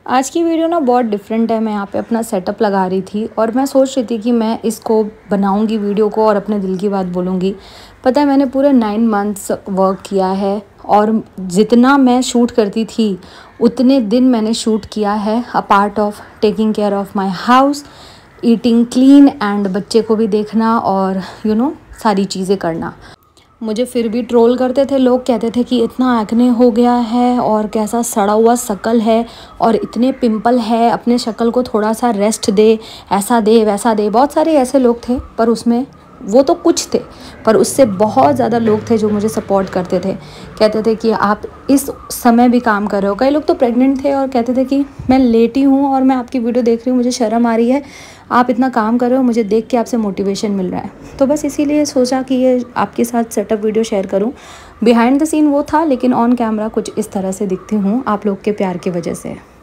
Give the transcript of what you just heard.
आज की वीडियो ना बहुत डिफरेंट है। मैं यहाँ पे अपना सेटअप लगा रही थी और मैं सोच रही थी कि मैं इसको बनाऊंगी वीडियो को और अपने दिल की बात बोलूँगी। पता है मैंने पूरे 9 मंथ्स वर्क किया है और जितना मैं शूट करती थी उतने दिन मैंने शूट किया है। A part of taking care of my house, eating clean and बच्चे को भी देखना और सारी चीज़ें करना। मुझे फिर भी ट्रोल करते थे लोग, कहते थे कि इतना एक्ने हो गया है और कैसा सड़ा हुआ शक्ल है और इतने पिंपल है, अपने शक्ल को थोड़ा सा रेस्ट दे, ऐसा दे वैसा दे। बहुत सारे ऐसे लोग थे, पर उसमें वो तो कुछ थे, पर उससे बहुत ज़्यादा लोग थे जो मुझे सपोर्ट करते थे। कहते थे कि आप इस समय भी काम कर रहे हो। कई लोग तो प्रेग्नेंट थे और कहते थे कि मैं लेटी हूँ और मैं आपकी वीडियो देख रही हूँ, मुझे शर्म आ रही है, आप इतना काम कर रहे हो, मुझे देख के आपसे मोटिवेशन मिल रहा है। तो बस इसीलिए सोचा कि ये आपके साथ सेटअप वीडियो शेयर करूँ। बिहाइंड द सीन वो था, लेकिन ऑन कैमरा कुछ इस तरह से दिखती हूँ आप लोग के प्यार की वजह से।